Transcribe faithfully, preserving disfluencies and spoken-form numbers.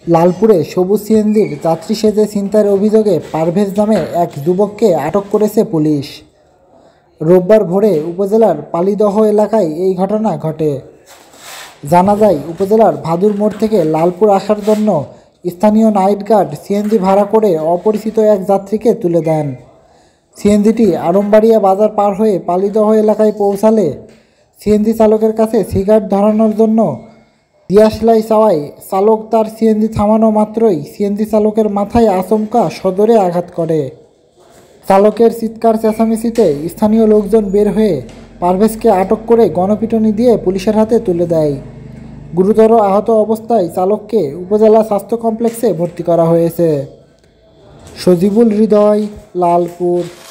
লালপুরে সবুজ সিএনজির যাত্রী সেজে ছিনতাইয়ের অভিযোগে পারভেজ নামে এক যুবককে আটক করেছে পুলিশ। রোববার ভোরে উপজেলার পালিদহ এলাকায় এই ঘটনা ঘটে। জানা যায়, উপজেলার ভাদুর মোড় থেকে লালপুর আসার জন্য স্থানীয় নাইট গার্ড সিএনজি ভাড়া করে অপরিচিত এক যাত্রীকে তুলে দেন। সিএনজিটি আড়মবাড়িয়া বাজার পার হয়ে পালিদহ এলাকায় পৌঁছালে সিএনজি চালকের কাছে সিগারেট ধরানোর জন্য দিয়াশলাই চাওয়ায় চালক তার সিএনজি থামানো মাত্রই সিএনজি চালকের মাথায় আচমকা সজোরে আঘাত করে। চালকের চিৎকার চেঁচামেচিতে স্থানীয় লোকজন বের হয়ে পারভেজকে আটক করে গণপিটুনি দিয়ে পুলিশের হাতে তুলে দেয়। গুরুতর আহত অবস্থায় চালককে উপজেলা স্বাস্থ্য কমপ্লেক্সে ভর্তি করা হয়েছে। সজিবুল হৃদয়, লালপুর।